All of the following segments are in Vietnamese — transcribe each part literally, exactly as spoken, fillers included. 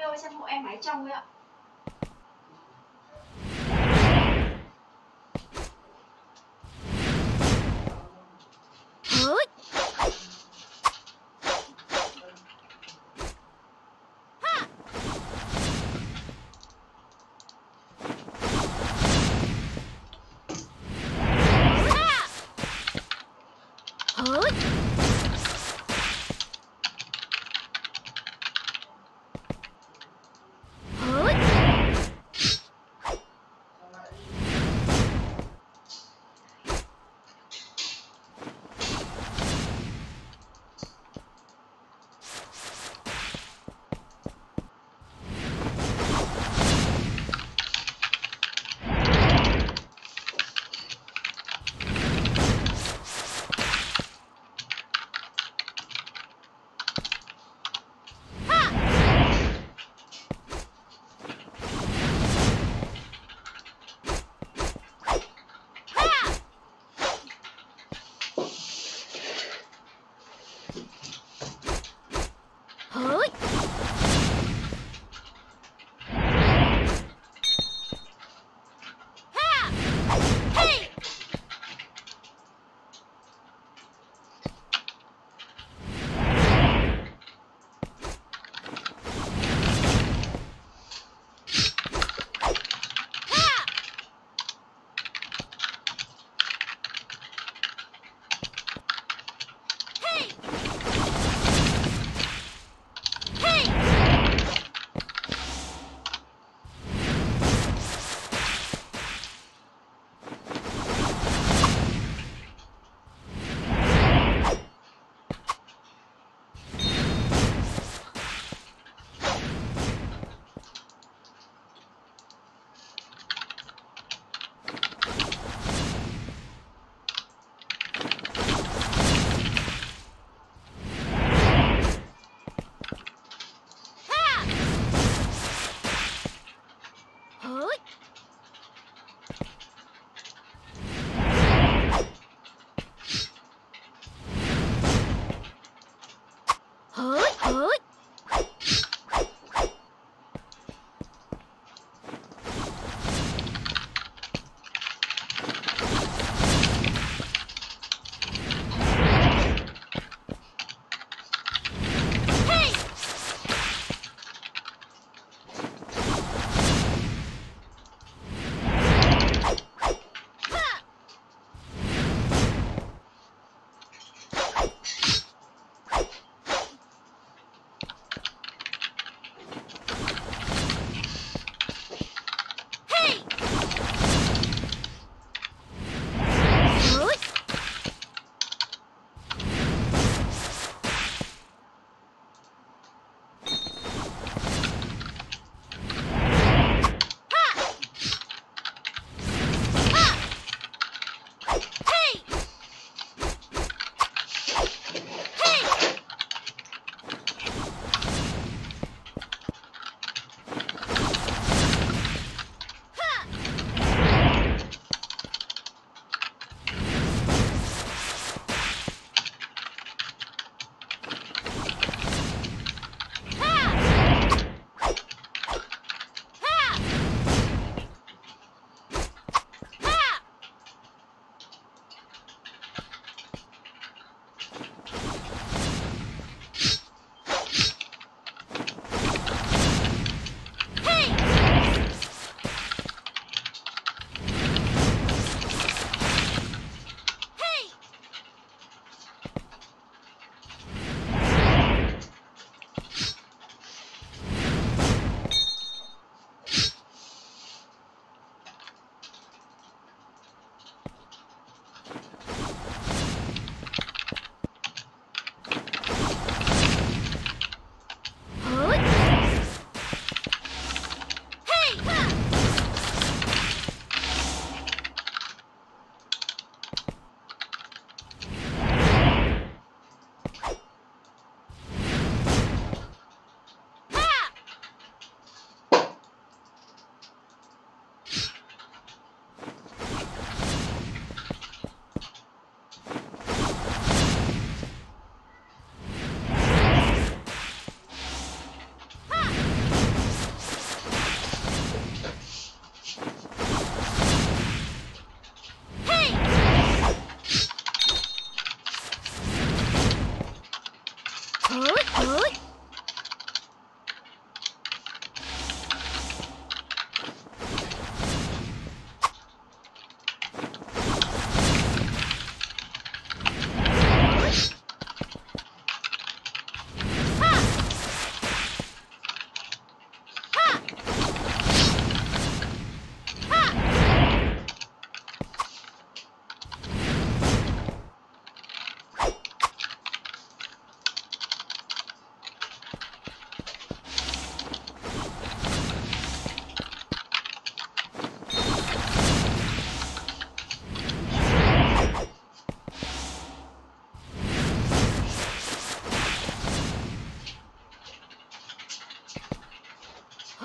ơi, xem hộ em máy trong ấy ạ.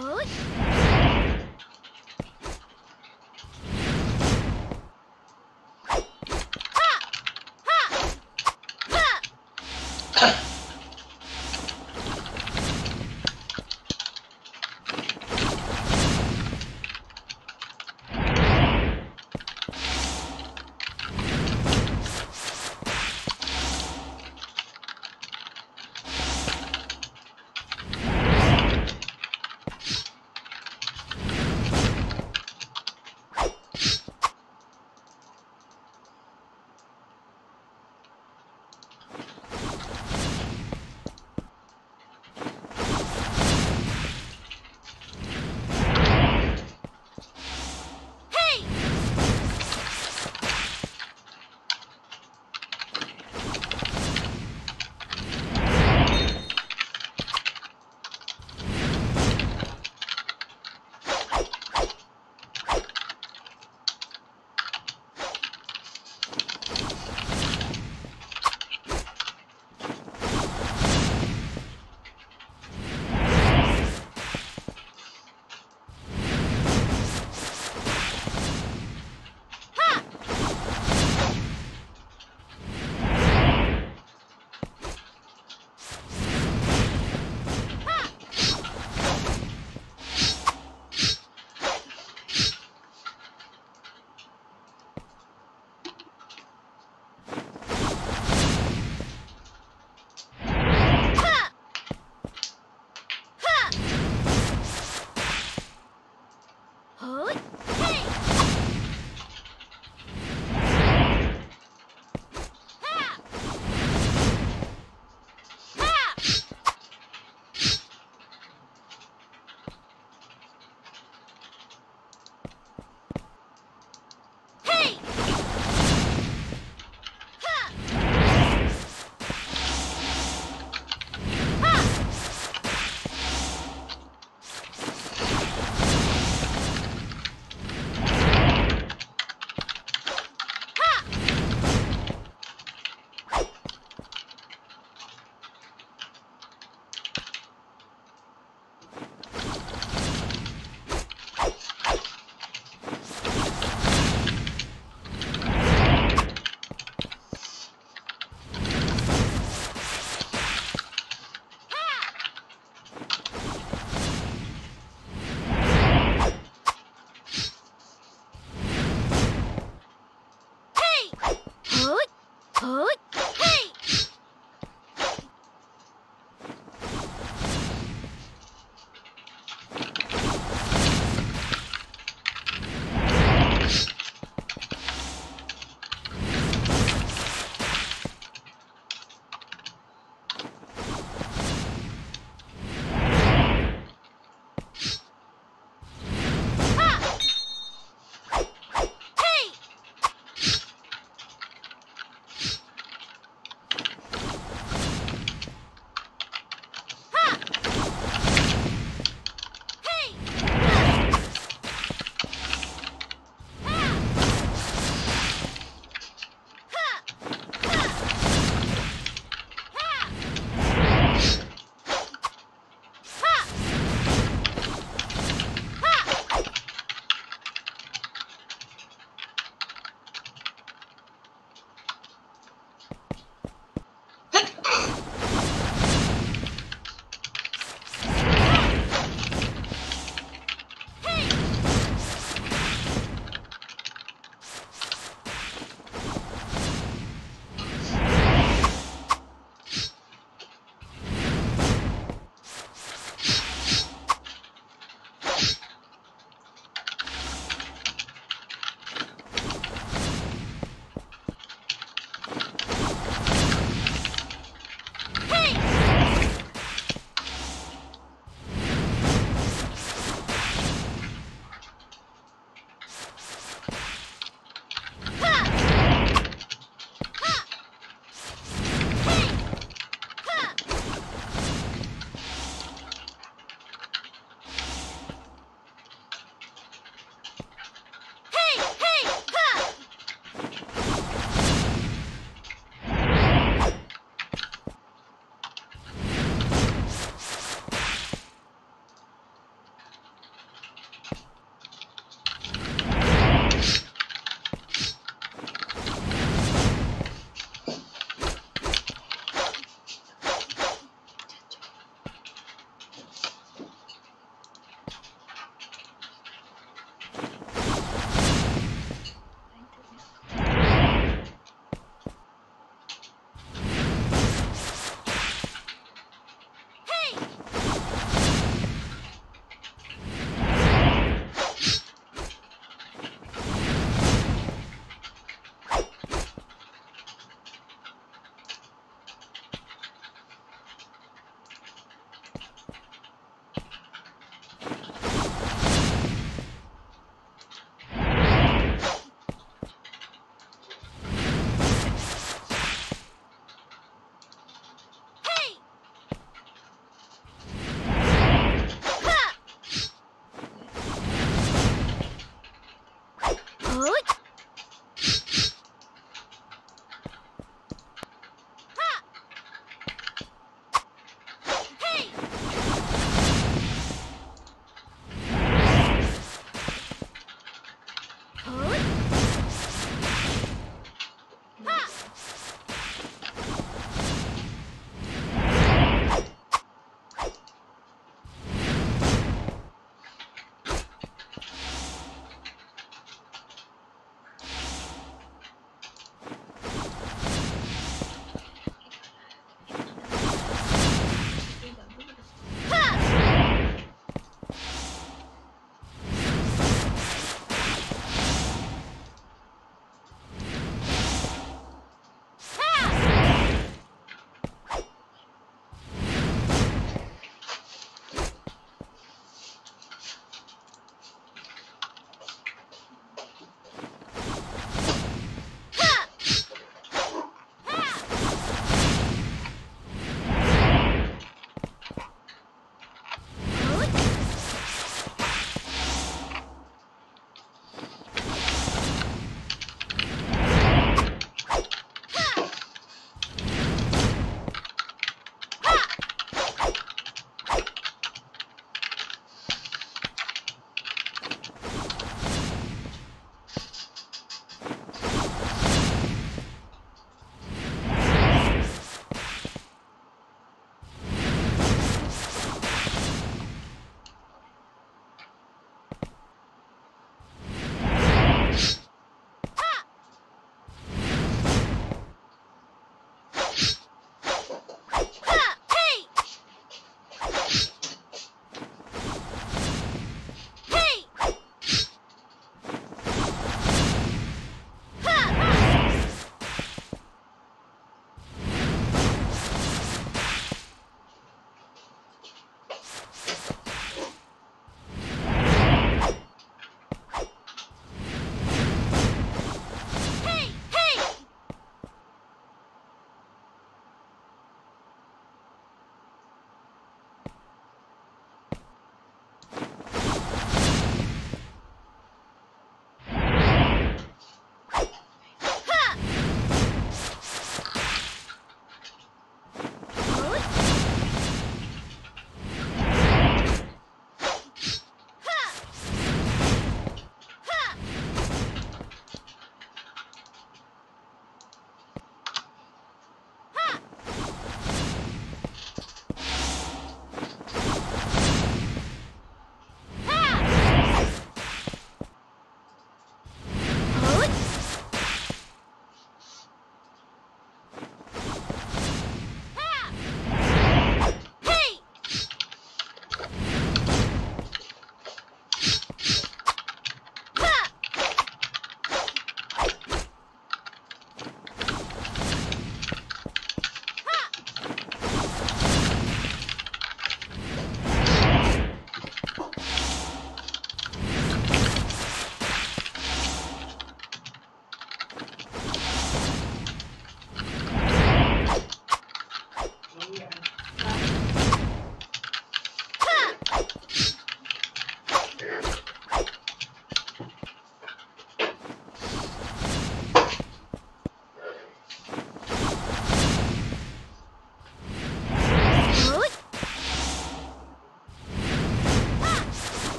ơi.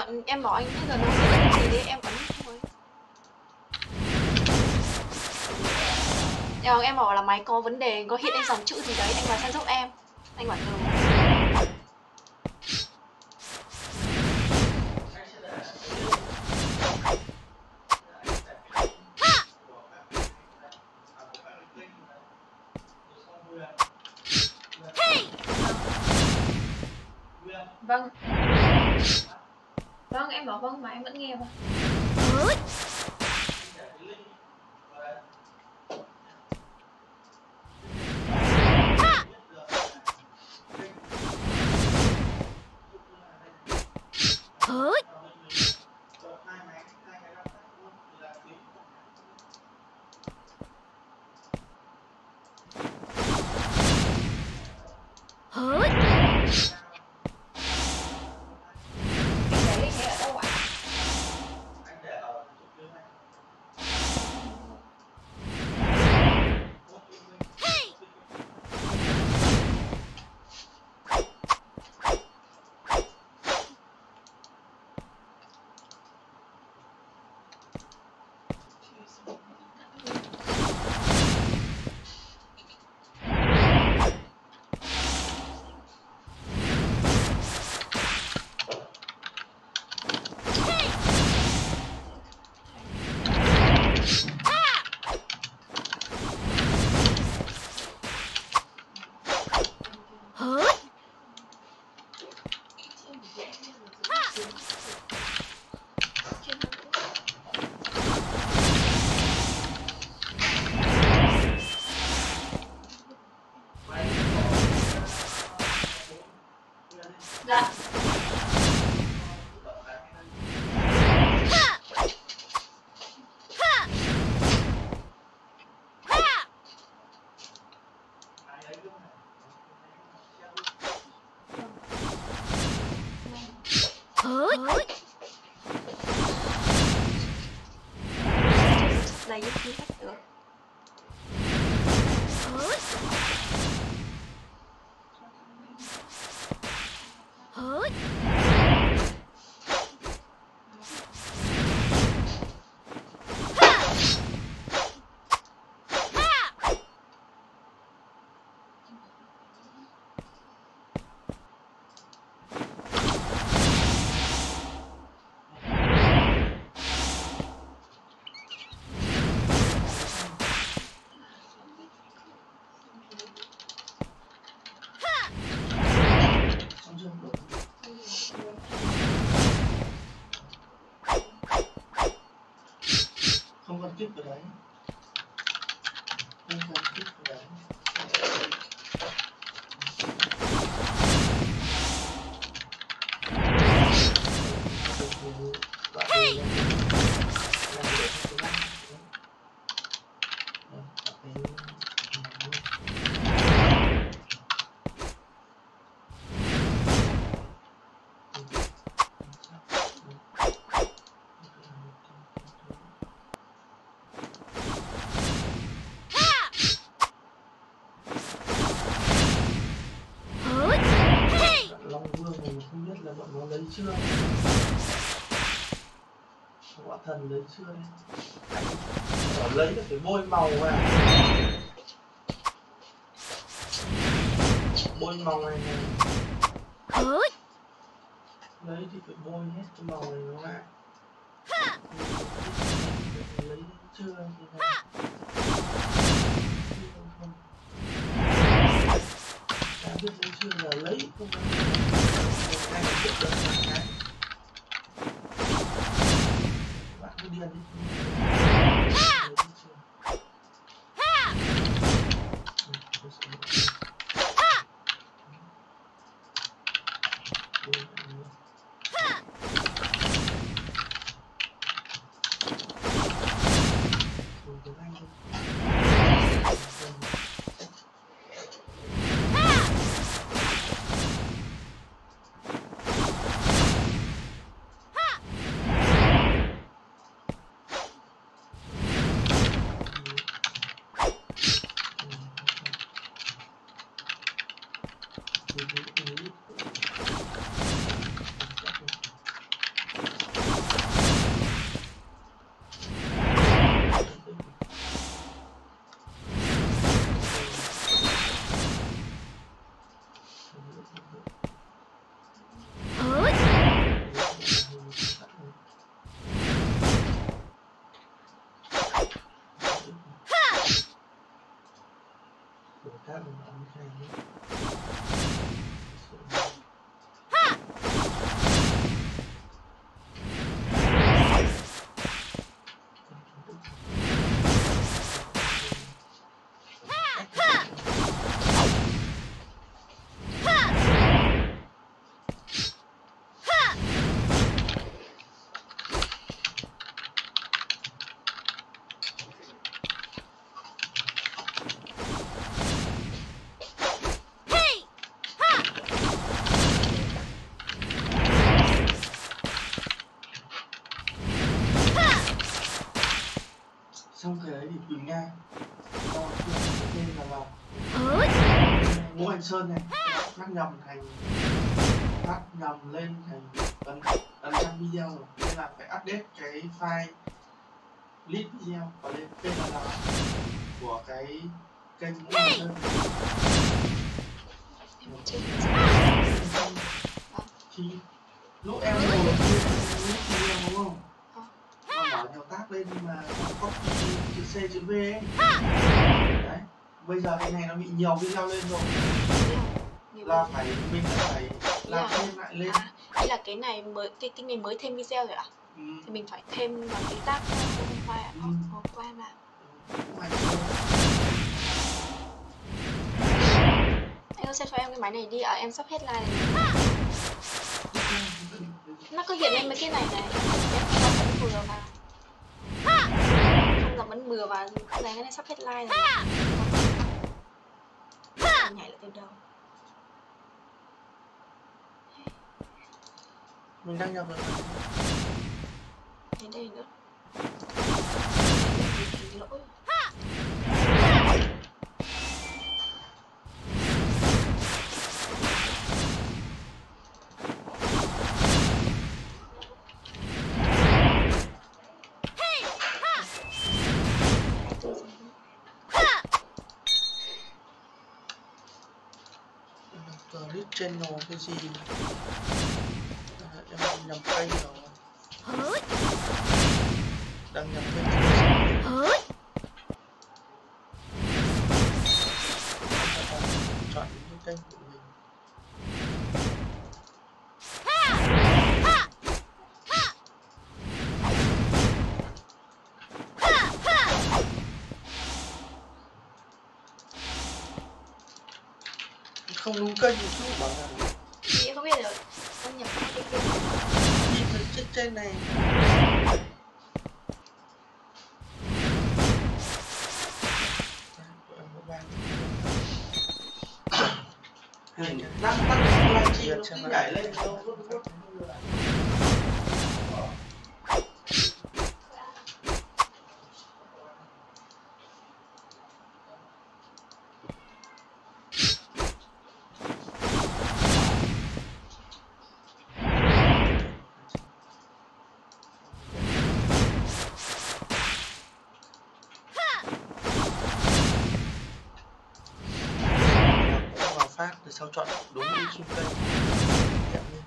bạn em bảo anh bây giờ nó cái gì đấy em ấn thôi. Nhưng em bảo là máy có vấn đề, có hiện lên dòng chữ gì đấy, anh vào xem giúp em. Anh bảo từ. Vâng. Vâng, em bảo vâng mà em vẫn nghe mà. Dạ. Này như thế hết được. Không cần tiếp vào đấy. Không cần tiếp vào đấy. Hey! Bọn nó lấy chưa? Quả thần lấy chưa đấy? Nó lấy được cái bôi màu vào. Bôi màu này này. Lấy thì phải bôi hết cái màu này nó lại. Lấy chưa thì này. Ta biết lấy chưa là lấy không? Anh biết được cái bạn cứ điên đi. Khác mình ấn cái này nhé. Xong cái đấy thì Quỳnh Nga cho tên là vào Ngũ Hành Sơn này, phát nhầm thành phát nhầm lên thành ấn ấn trong video rồi, nên là phải update cái file list video và lên pê lờ đê của cái kênh Ngũ Hành Sơn này. Thì lúc em ngồi list video đúng không? Nó mở nhiều tab lên nhưng mà nó copy chữ C chữ V ấy. Đấy. Bây giờ cái này nó bị nhiều video lên rồi. Là phải mình đã phải làm thêm lại lên. À, ý là cái này mới cái cái này mới thêm video rồi ạ? Ừ. Thì mình phải thêm vào cái tab không file ạ? Ừ. Có qua em làm. Anh ơi xem cho em cái máy này đi, à, em sắp hết like này. Nó cứ hiện lên mấy cái này này, em không vẫn vừa vào. Không dám vẫn bừa vào, cái này cái này sắp hết like rồi. Nhảy lại từ đầu. Mình đăng nhập rồi. Đến đây nữa. Lỗi. Clip channel cái gì à, em nhầm kênh rồi, đăng nhập kênh chọn những kênh của mình. Không đúng kênh một chút bảo là chị không biết rồi, con nhập cái kênh nhìn thấy trên trên này hình đang tắt livestream nó cứ nhảy lên đâu. Phát rồi sau chọn đúng đi kim cây đẹp lên.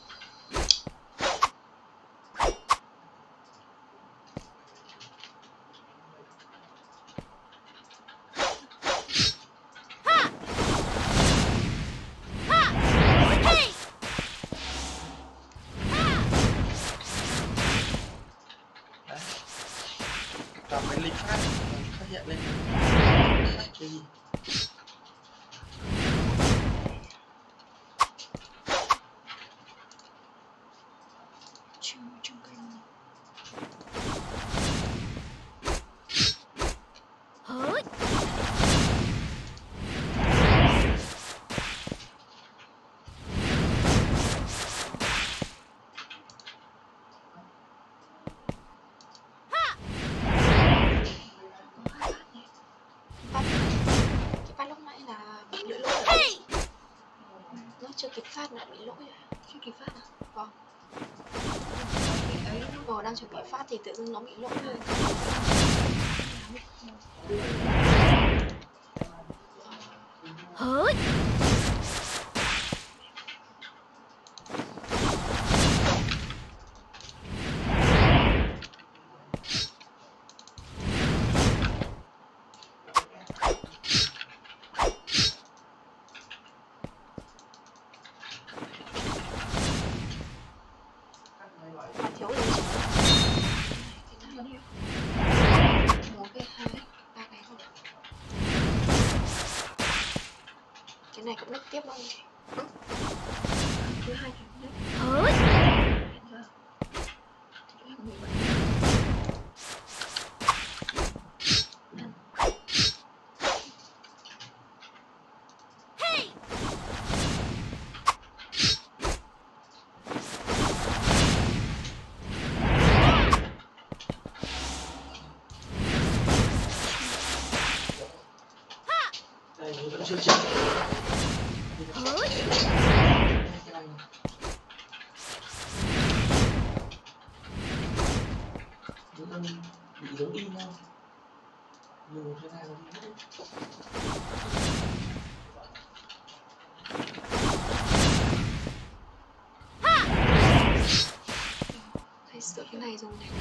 Đấy. Chọn cái link phát phát hiện lên phát cái gì. chưa kịp phát lại bị lỗi rồi. Chưa kịp phát à? Vâng. Ờ, đang chuẩn bị phát thì tự dưng nó bị lỗi rồi. Hỡi. tiếp không chị? Thứ hai chuyển đấy. Hiện giờ chỗ em bị bệnh. Đây mình vẫn chưa chỉnh. Chúng ta bị giống y nhau. Nhiều thế này là đi Phải sửa cái này rồi này.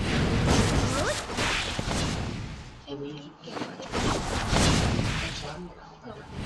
em đi Kiểu vậy. xoắn một đạo phải là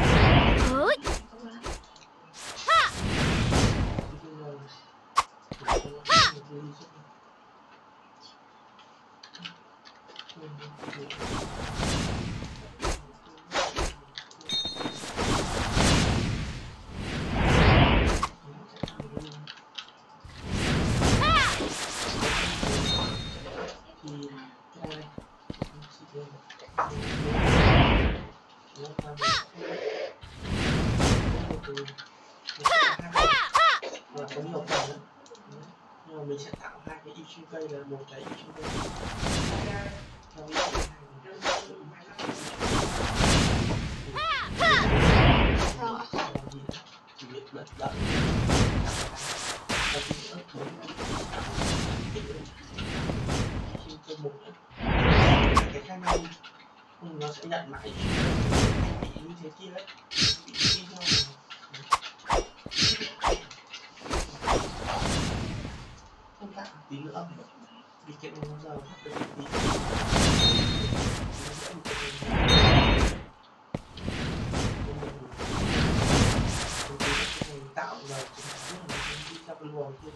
có nhiều phần nữa. Nhưng mà mình sẽ tạo hai cái issue cây là một cái issue cây theo ý của hai người chỉ việc bật đợi và tí nữa bốn issue cây một nữa cái khác nhau nó sẽ nhận mãi anh bị như thế kia đấy bị đi nhau không tạo tí nữa vì cái này nó giờ phát được tí tạo giờ cũng là đi theo cái luồng kia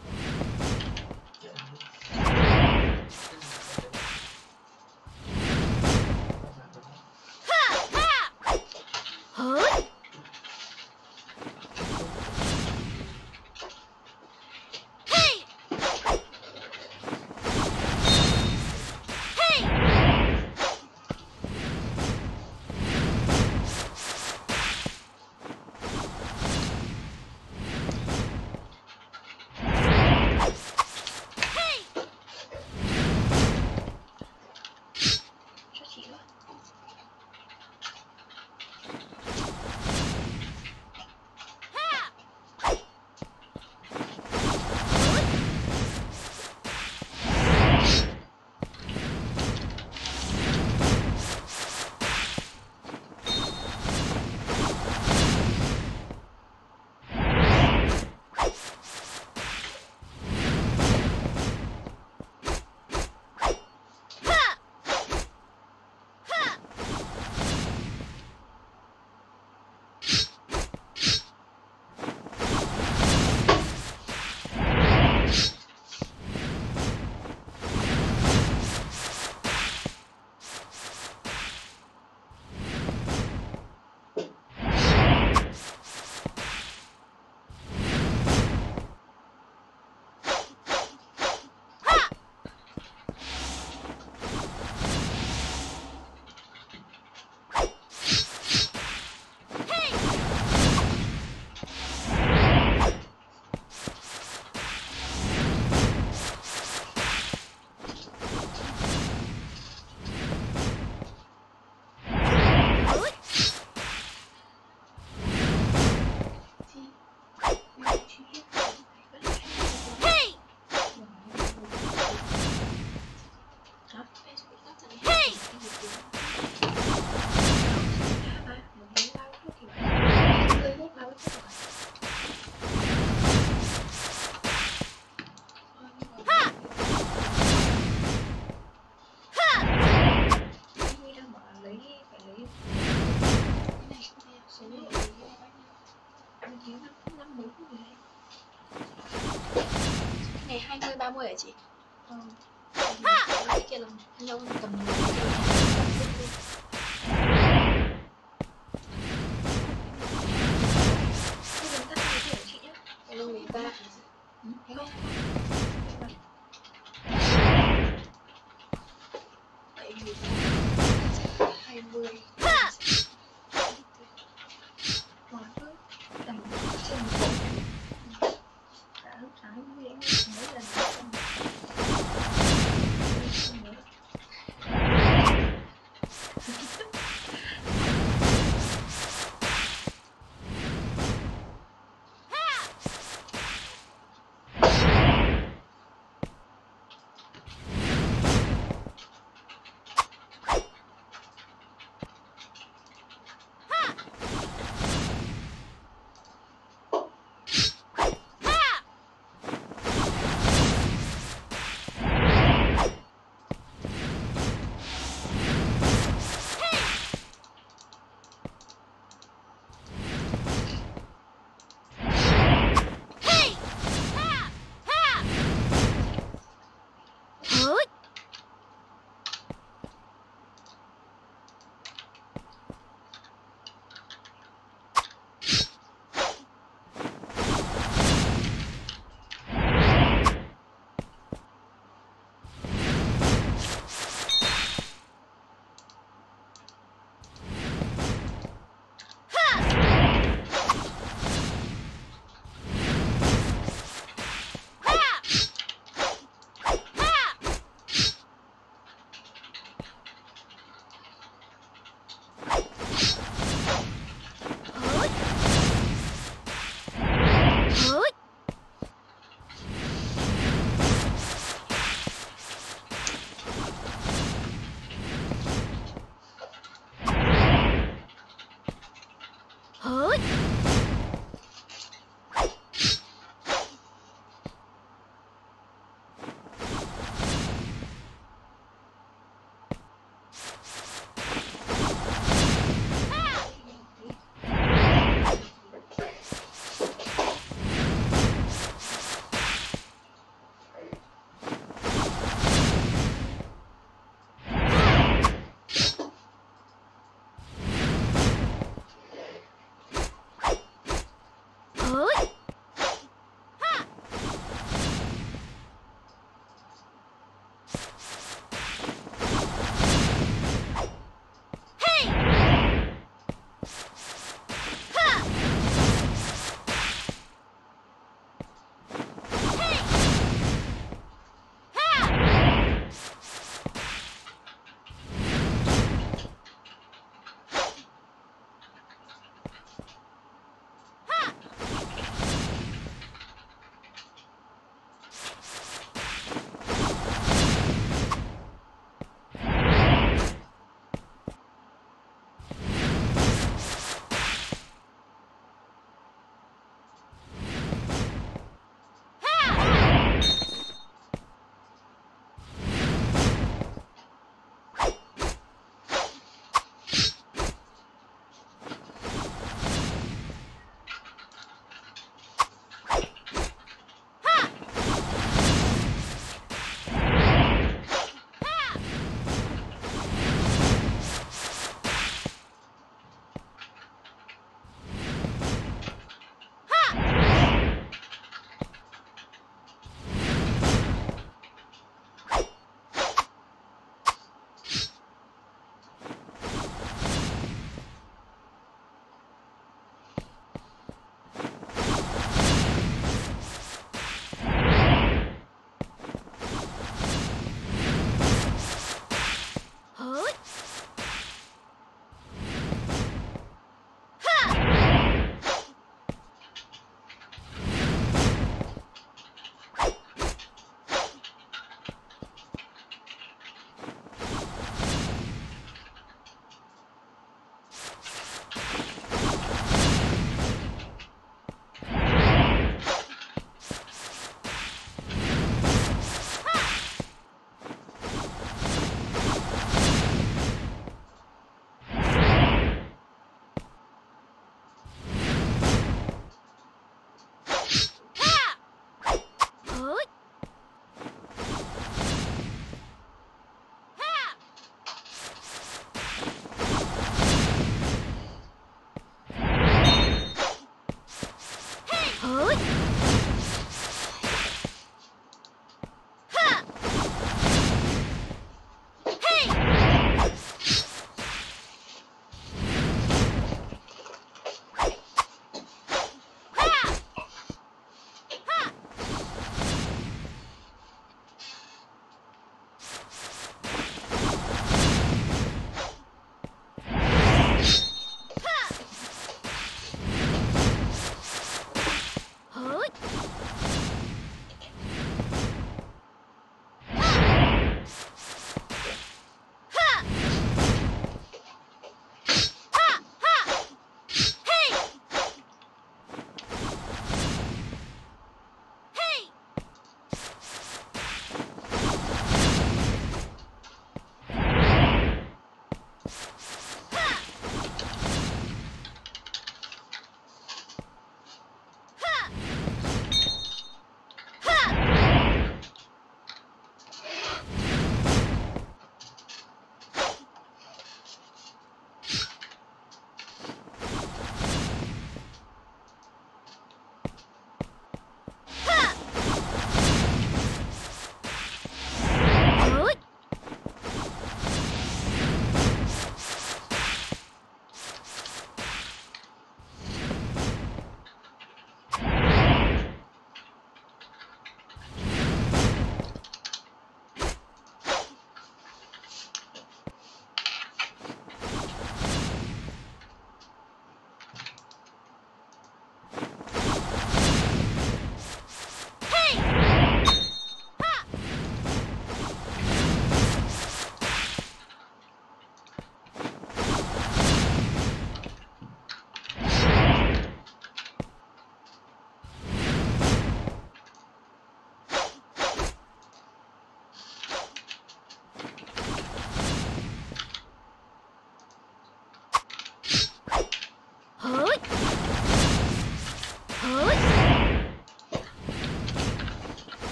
Cho chị nữa. Cái này hai mươi ba mươi hả chị? Ừ. Cái kia là nhau tầm mười. người ta hai mươi mà cứ tầm trên một cả lúc sáng với em mỗi lần xong nữa.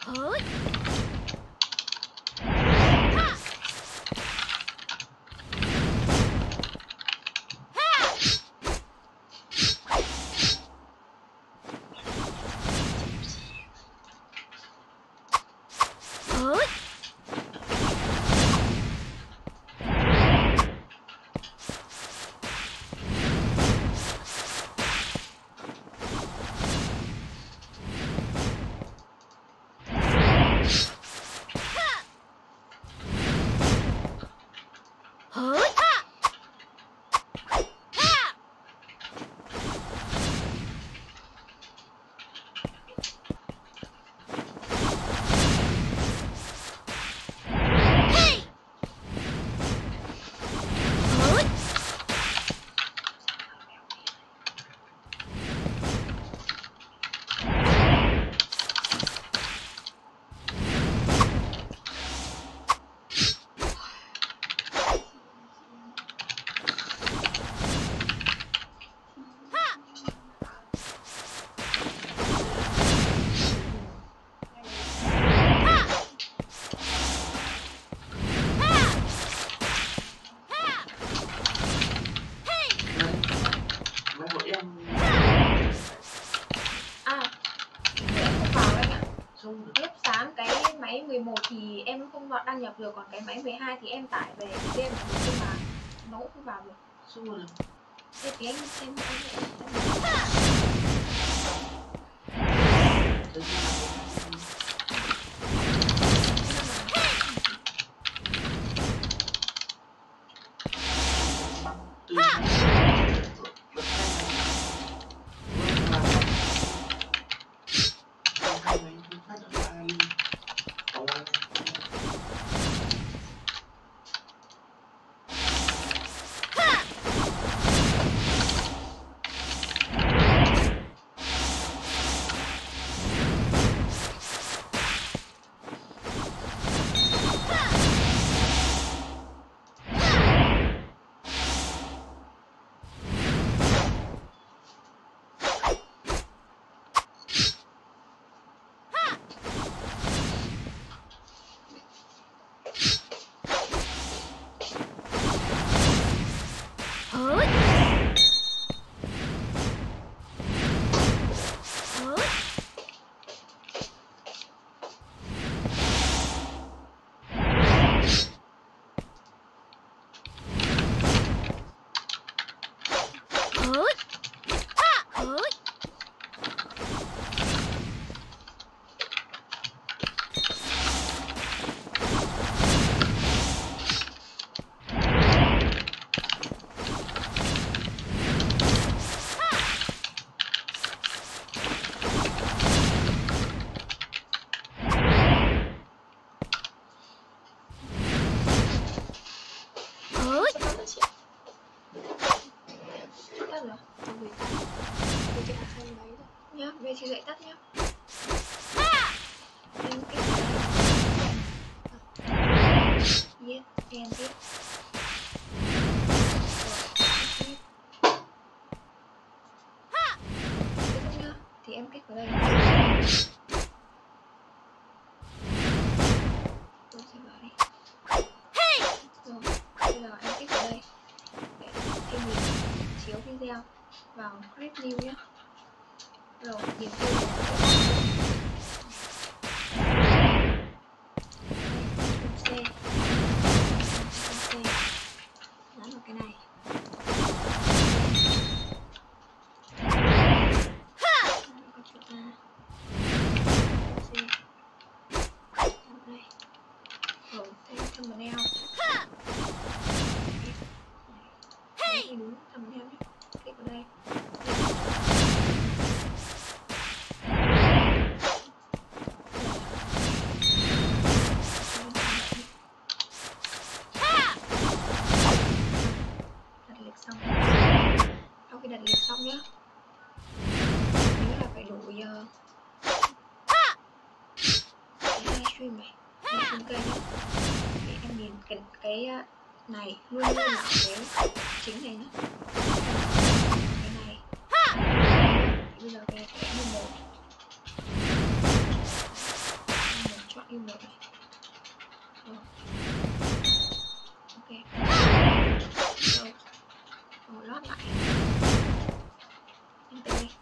mười một thì em không vào đăng nhập được, còn cái máy mười hai thì em tải về game được nhưng mà nó cũng không vào được. Xong rồi. Thế thì anh xem em em nhá, về chị dạy tắt nhá. Em cái yes, em tiếp. Kết thúc nhá, thì em kích vào đây. Tôi sẽ vào đi. Rồi, bây giờ em kích vào đây để thêm lịch chiếu video vào clip new nhé. Rồi, điểm tiêu này C C dán vào cái này. Rồi, thêm thumbnail. Đấy thì đúng thumbnail nhé. Click vào đây. Đặt lịch xong. Sau khi đặt lịch xong nhé, nhớ là phải đổi uh, cái livestream này, livestream kênh nhé. Để em nhìn cái, cái này luôn luôn là cái chính này nhé. Cái này thì bây giờ cái cái mười một view một này. Rồi. Ok. Rồi. Rồi lót lại. Enter đi.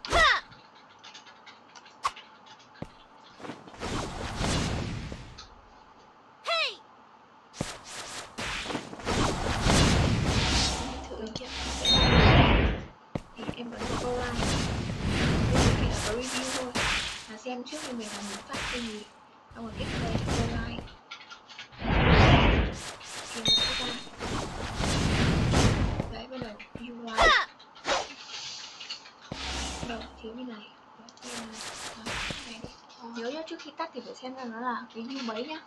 Thử chưa? Thì em vẫn có câu like. Đây chỉ là có review thôi. Là xem trước thì mình làm muốn phát cái gì. Xong rồi tiếp đây là câu like. Thì nó sẽ ra. Đấy, bắt đầu view like. Đầu thiếu như này. Như này. Đó, này đi. Nhớ nhá, trước khi tắt thì phải xem ra nó là cái view mấy nhá.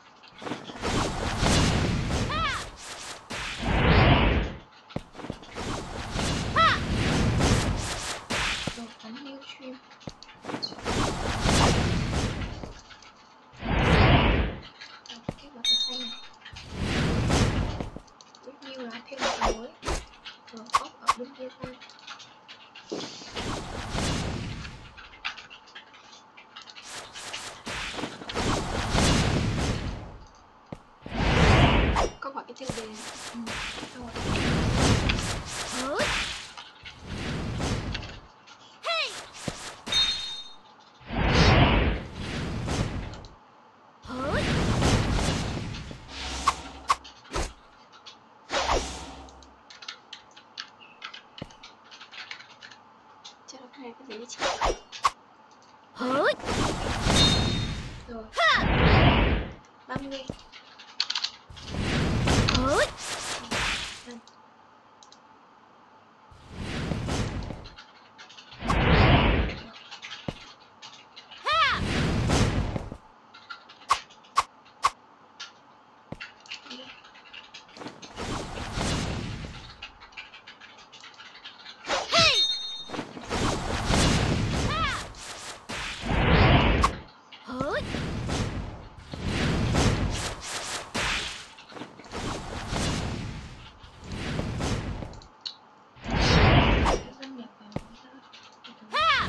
Rồi, ấn new stream. Rồi, kết vào cái xanh này. Review là thêm một cái mới. Rồi, bóc ở bên kia sang. Có gọi cái tiêu đề. Ừ, xong rồi. Chắc là cái này cái gì đấy chị. Rồi. ba mươi. Done. Đăng nhập vào cái sao?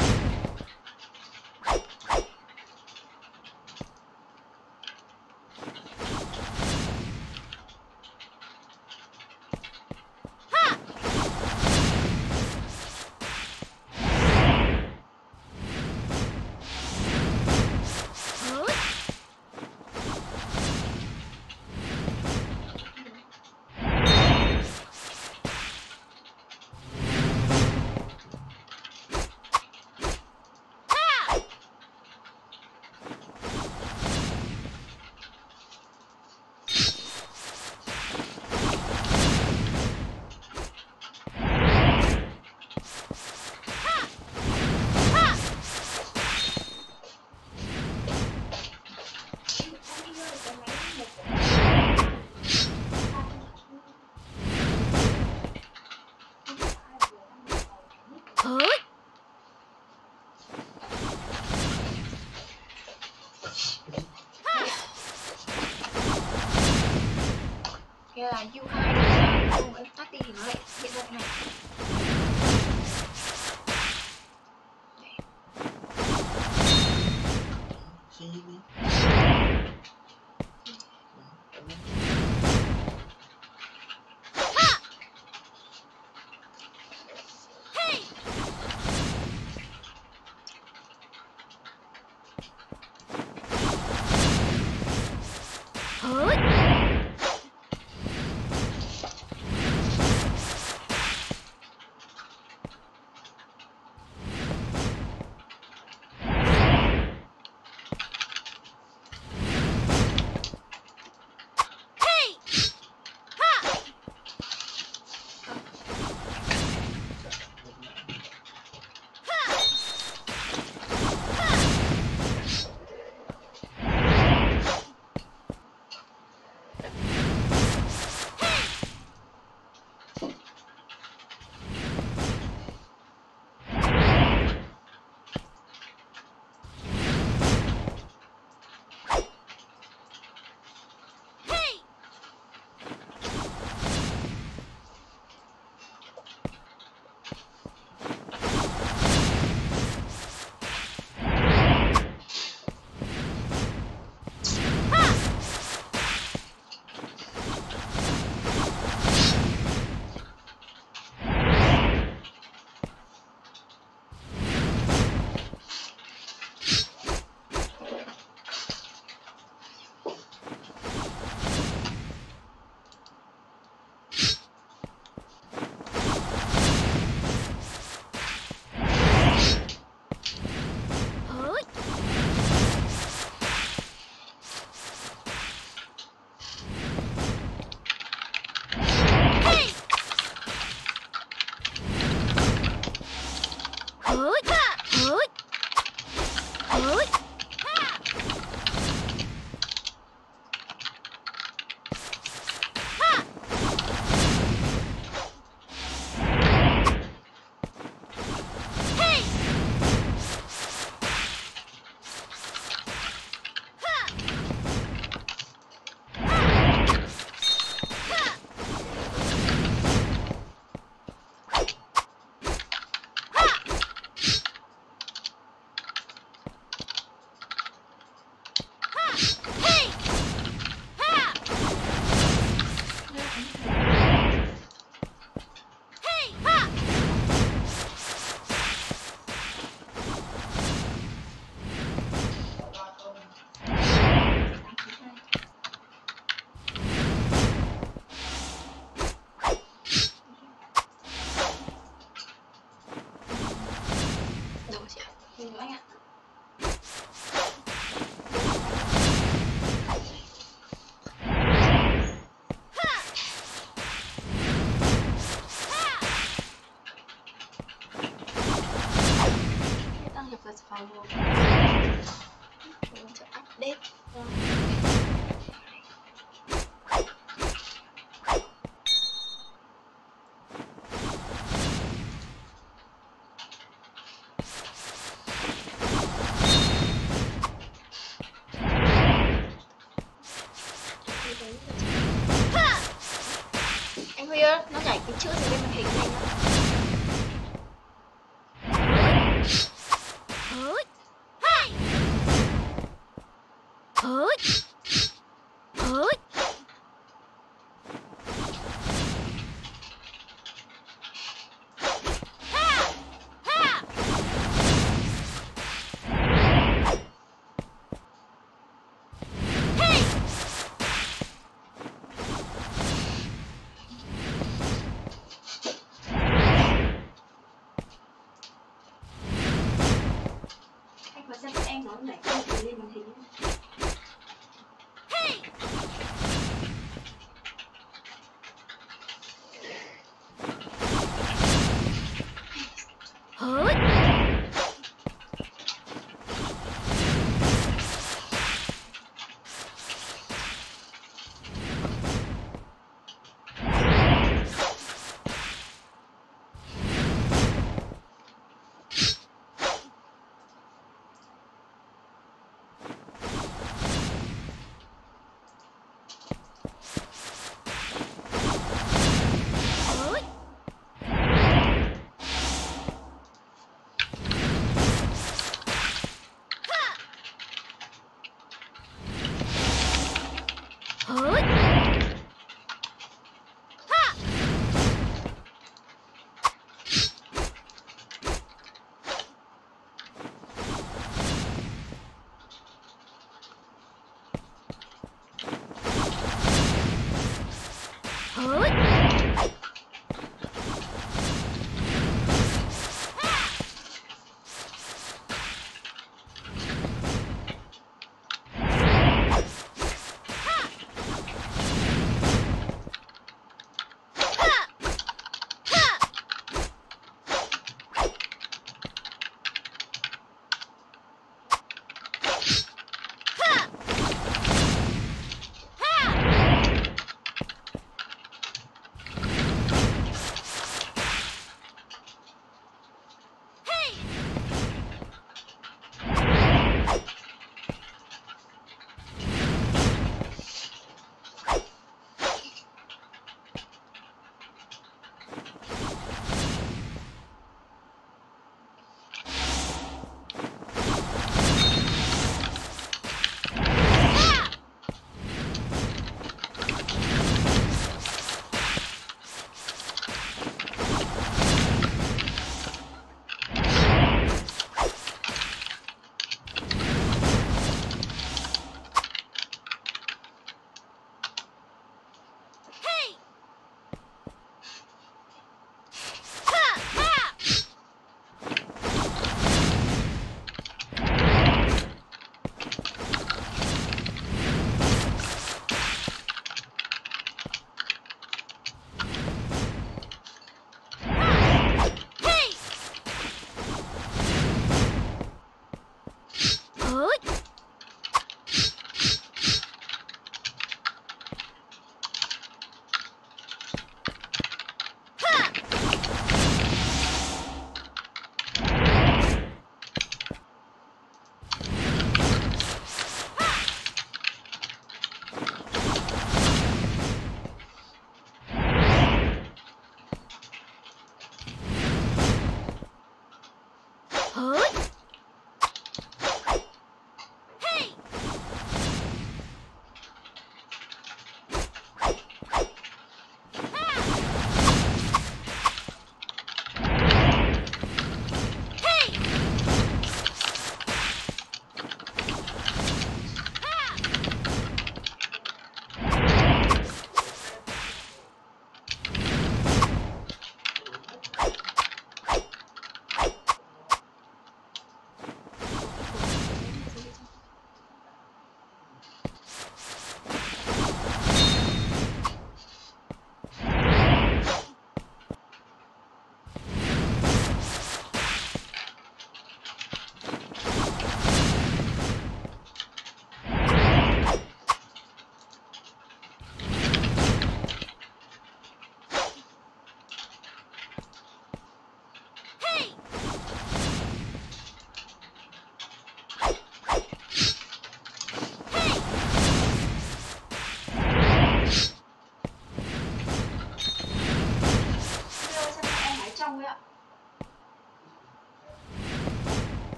Cái là u hai không em tắt đi thì nó lại hiện ra cái này. Đây. Suy nghĩ đi. Anh Huy ơi, nó nhảy cái chữ gì lên màn hình của anh ạ? Anh vào xem các em nó nhảy cái chữ gì lên màn hình ấy.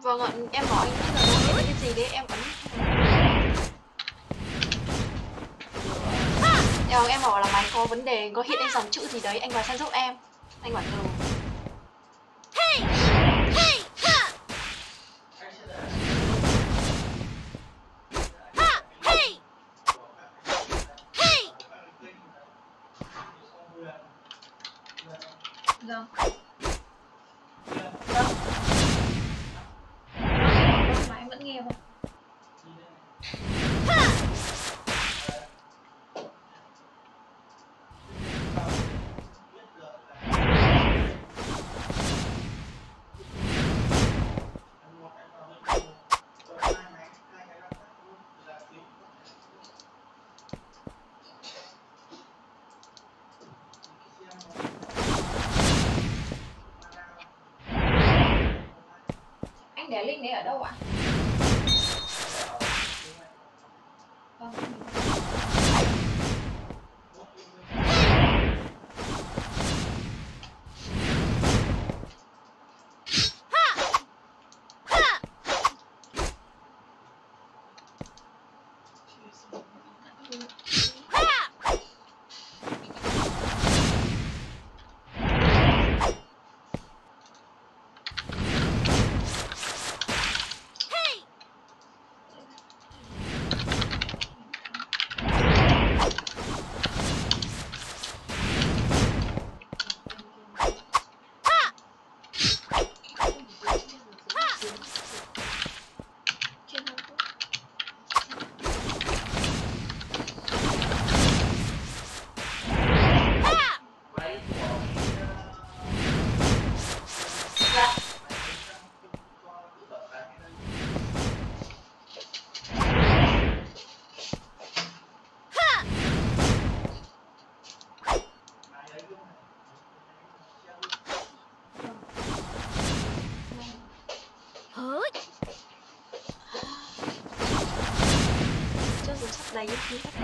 Vâng ạ, em bảo anh biết là nó hit cái gì đấy, em ấn. Em, em bảo là máy có vấn đề, có hiện lên dòng chữ gì đấy, anh vào xem giúp em. Anh bảo từ. Vâng. Vâng. Vâng, mà em vẫn nghe không? Anh để link đấy ở đâu ạ? Vâng. Chưa dùng sắp đầy như thế.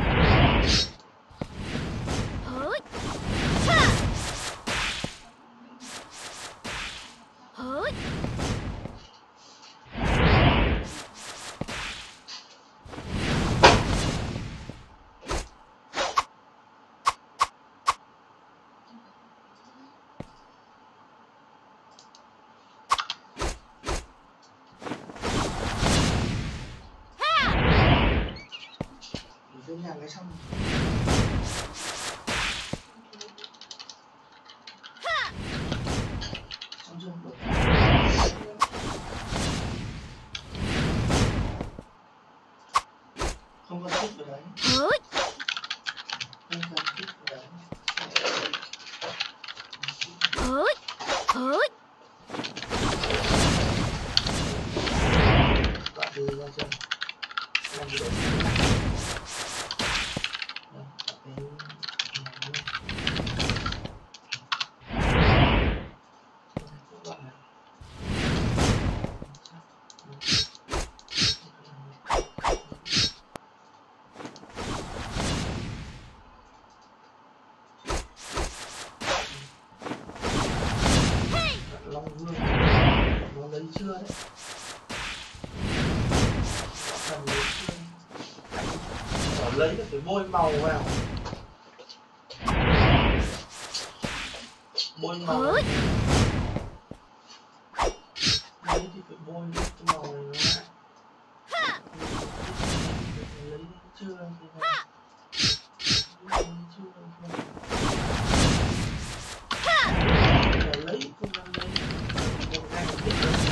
Cái nhà cái xong xong chưa được. Không có thích vào đấy, không có thích vào đấy. Bạn đi ra chưa? Làm gì đấy? Long Vương nó lấy chưa đấy, cần lấy chưa, ở lấy được phải bôi màu vào, bôi màu lấy thì phải bôi cái màu này nó lại, lấy chưa thì là lấy chưa không, lấy không đang lấy một ngày một biết được.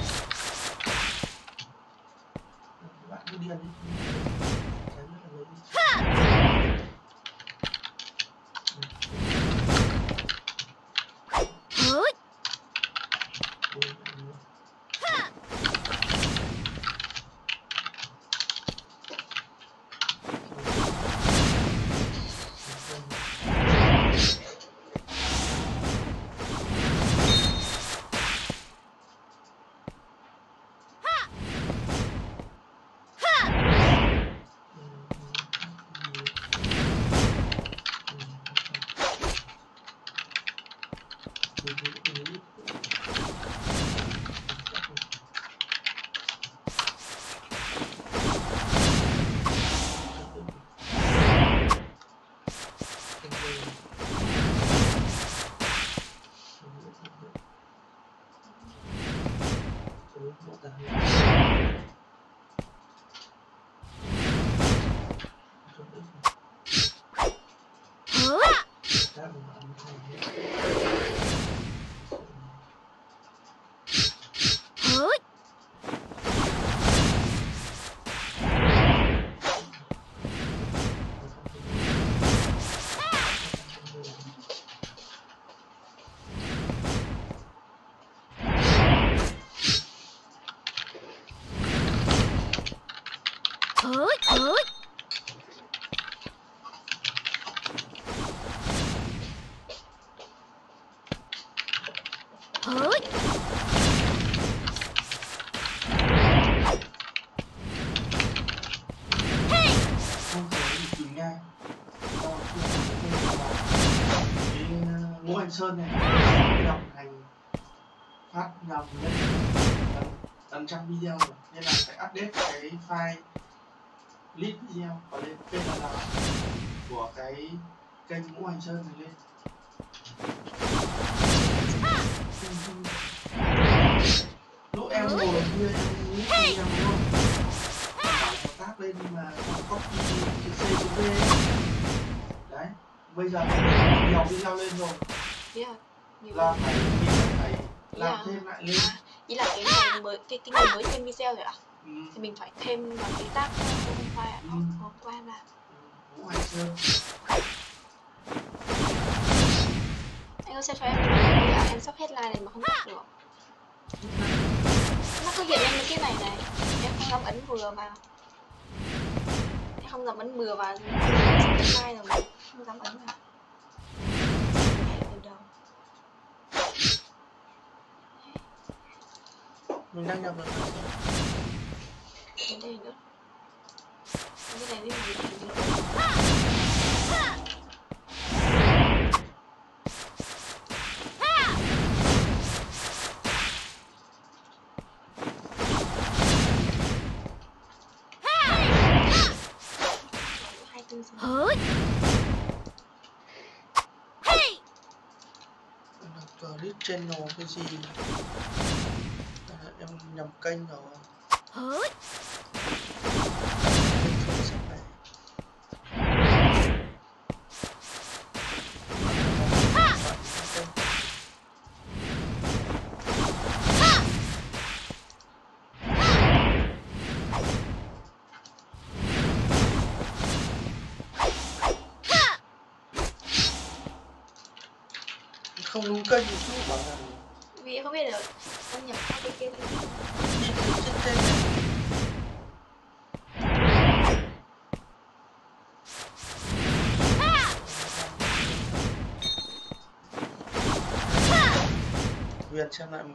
Bạn cứ điên đi, chả biết là lấy đi. Bôi ừ, bộ tờ hình. Không ít mà. Các bạn ấn thành hết. Không thể bị chìm nha. Sau khi mình vào cái ngũ hành sơn này nhầm thành phát nhầm lên tầm, tầm trăm video rồi, nên là phải update cái file list video và lên pê en lờ của cái kênh ngũ hành sơn này lên. Lúc em ngồi ở kia em nghĩ video đúng không? Bảo nó tác lên nhưng mà nó copy chữ C chữ V ấy. Đấy, bây giờ mình nhiều video lên rồi. Yeah. Nhiều Là phải mình phải làm Yeah. thêm lại lên. À, ý là cái ngày mới cái cái ngày mới thêm video rồi ạ? Ừ. Thì mình phải thêm vào cái tab hôm qua ạ? Ừ. Hôm qua em làm. Ngũ hành sơn. Anh ơi, xem cho em cái đi ạ, em sắp headline này mà không tắt được. Nó cứ hiện lên cái này này, em không dám ấn vừa vào. Em không dám ấn bừa vào, headline rồi mà không dám ấn vào. Nhảy từ đầu. Mình đang nhập được rồi. Đến đây nữa. Cái này đi mình thành nữa. hai tư giờ. Clip channel cái gì? À, em nhầm kênh rồi. Không đúng kênh một chút bảo là Vì em không biết được, con nhập qua cái kia lại nhìn thấy trên kênh này. Huyền xem lại một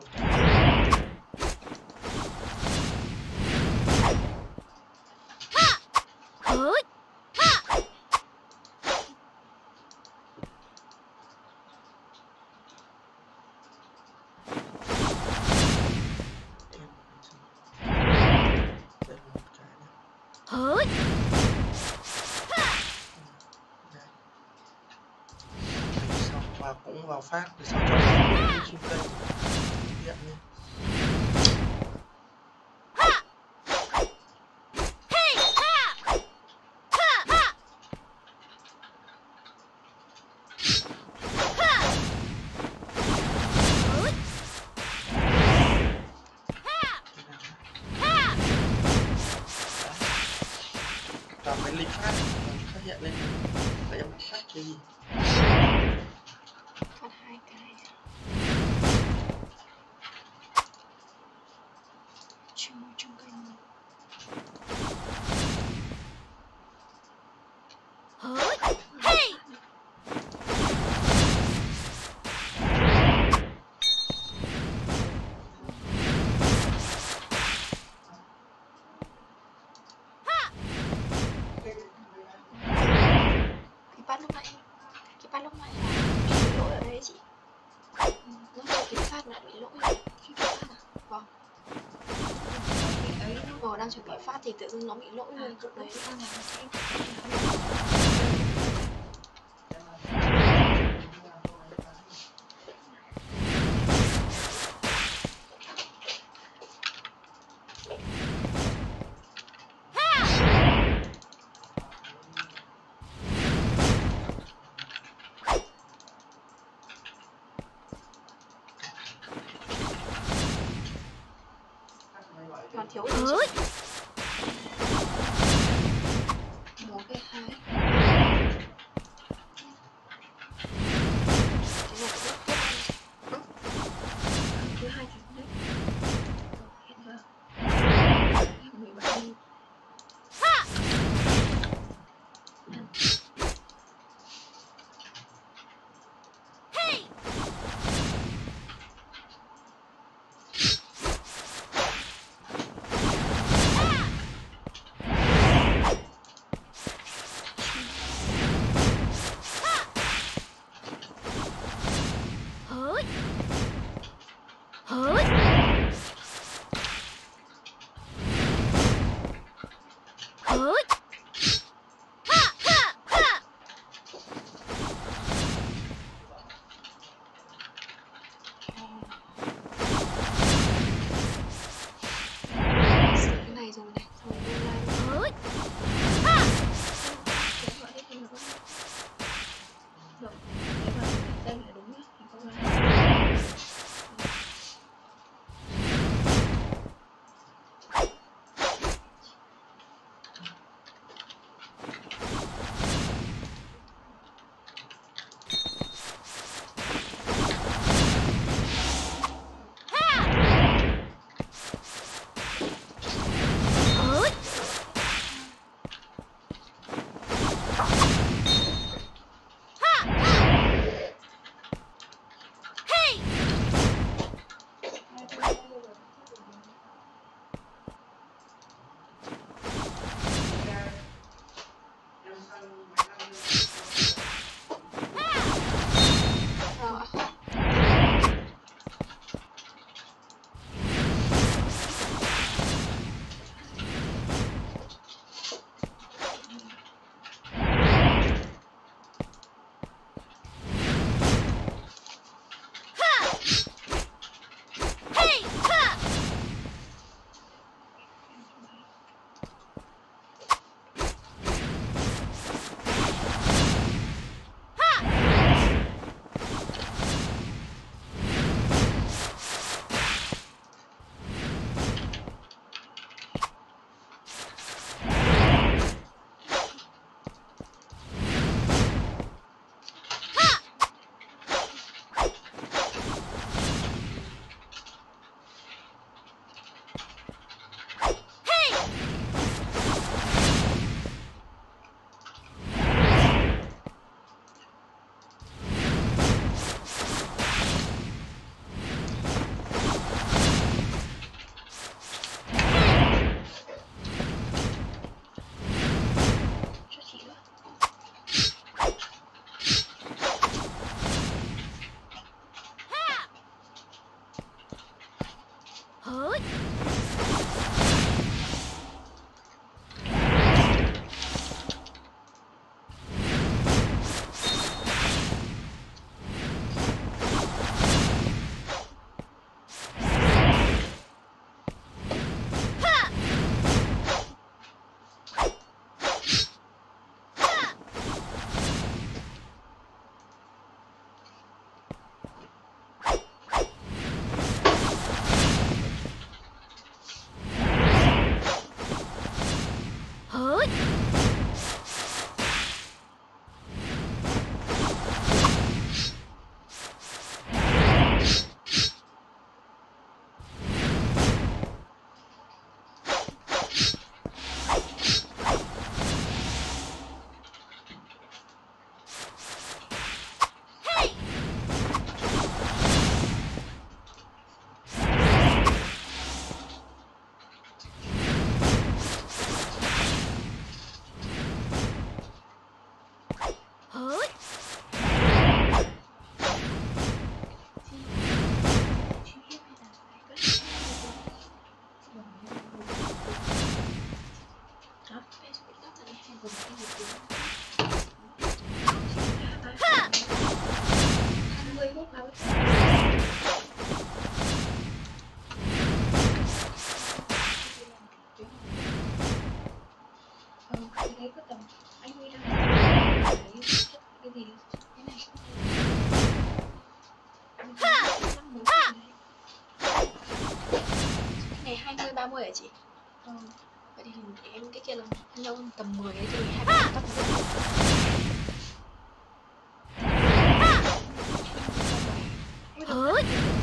và cũng vào phát để sau cho mình trên kênh hiện lên. Và cái lịch phát phát hiện lên để em phát cái gì phát hai cái. Chung chung kênh. Cái phát lúc nãy, cái phát lúc nãy là bị lỗi ở đây chị. Nó chưa kịp phát mà bị lỗi. Chưa kịp phát à? Vâng. Ấy nó đang chuẩn bị phát thì tự dưng nó bị lỗi luôn. Đấy. còn thiếu gì chứ? một cái hai Cái này cũng rất thứ hai thì đấy hiện giờ mười bảy sửa cái này rồi này, xong rồi online kéo vào hết thì nó có được. Nếu mà đây là đúng nhá thì không là rồi. cho chị nữa. Này hai mươi ba ba mươi hả chị? Ừ. Vậy thì em cái kia là nhau tầm mười ấy thì hai bạn tắt Ui, được.